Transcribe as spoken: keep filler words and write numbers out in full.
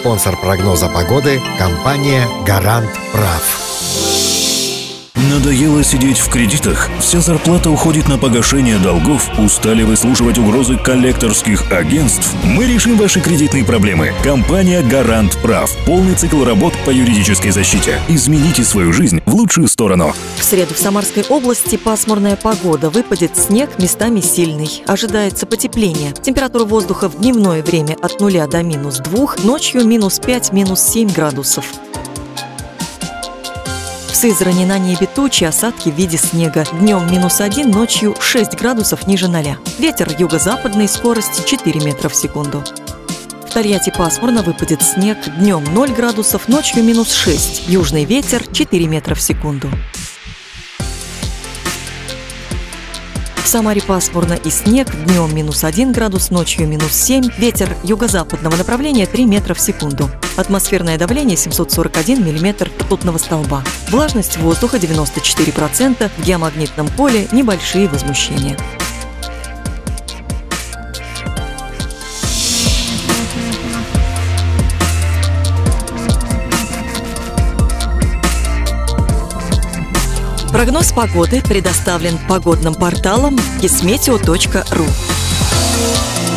Спонсор прогноза погоды – компания «Гарант Прав». Надоело сидеть в кредитах? Вся зарплата уходит на погашение долгов? Устали выслушивать угрозы коллекторских агентств? Мы решим ваши кредитные проблемы. Компания «Гарант Прав». Полный цикл работ по юридической защите. Измените свою жизнь в лучшую сторону. В среду в Самарской области пасмурная погода. Выпадет снег, местами сильный. Ожидается потепление. Температура воздуха в дневное время от нуля до минус двух, ночью минус пять, минус семь градусов. В Сызрани на небе тучи, осадки в виде снега. Днем минус один, ночью шесть градусов ниже ноля. Ветер юго-западной скорости четыре метра в секунду. В Тольятти пасмурно, выпадет снег. Днем ноль градусов, ночью минус шесть. Южный ветер четыре метра в секунду. В Самаре пасмурно и снег. Днем минус один градус, ночью минус семь. Ветер юго-западного направления три метра в секунду. Атмосферное давление семьсот сорок один миллиметр ртутного столба. Влажность воздуха девяносто четыре процента. В геомагнитном поле небольшие возмущения. Прогноз погоды предоставлен погодным порталом кисметео точка ру.